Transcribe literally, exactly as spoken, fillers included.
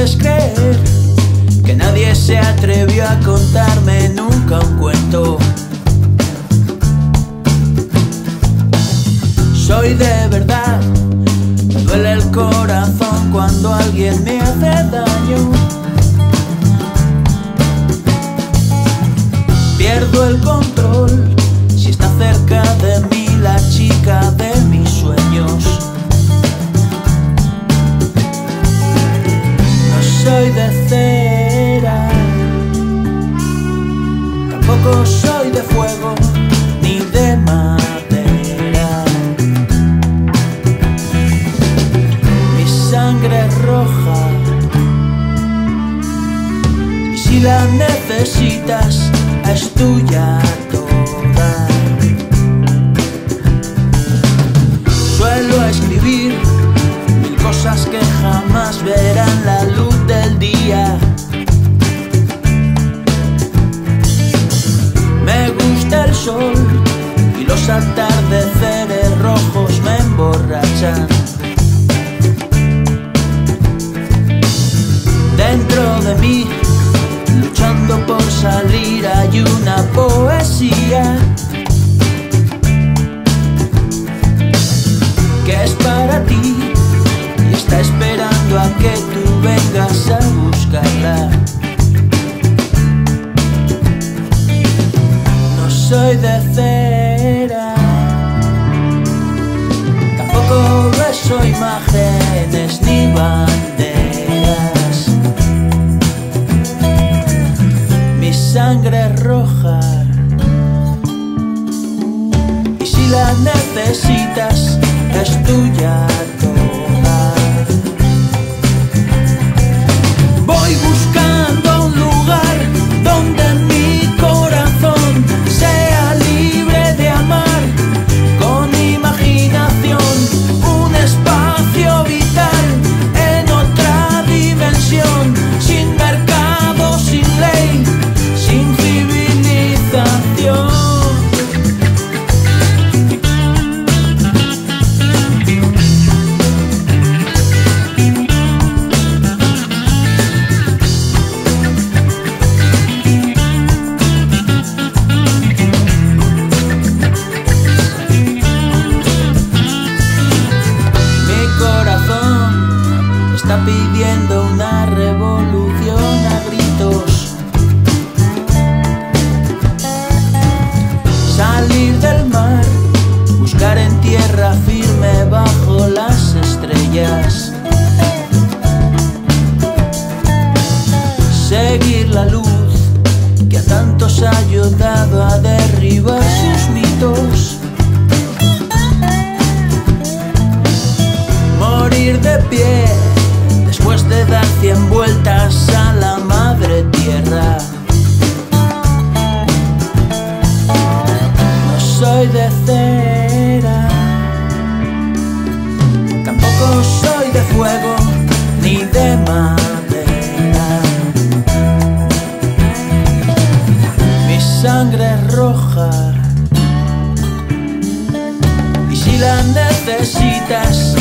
puedes creer que nadie se atrevió a contarme nunca un cuento. Soy de verdad, me duele el corazón cuando alguien me hace daño. Pierdo el control si está cerca de mí la chica de mis sueños. No soy de cera, tampoco soy de fuego ni de madera. Mi sangre es roja y si la necesitas es tuya toda. Suelo escribir mil cosas que jamás verán la luz del día. Me gusta el sol y los atardeceres rojos me emborrachan. Dentro de mí, luchando por salir, hay una poesía que es para ti y está esperando a que tú vengas a buscarla. No soy de cera, tampoco beso imágenes ni banderas. Mi sangre es roja y si la necesitas es tuya toda. Voy buscando un lugar donde mi corazón sea libre de amar con imaginación, un espacio vital en otra dimensión, sin mercado, sin ley, sin civilización. Está pidiendo una revolución a gritos. Salir del mar, buscar en tierra firme bajo las estrellas. Seguir la luz que a tantos ha ayudado a derribar sus mitos. Morir de pie después de dar cien vueltas a la madre tierra. No soy de cera, tampoco soy de fuego ni de madera. Mi sangre es roja y si la necesitas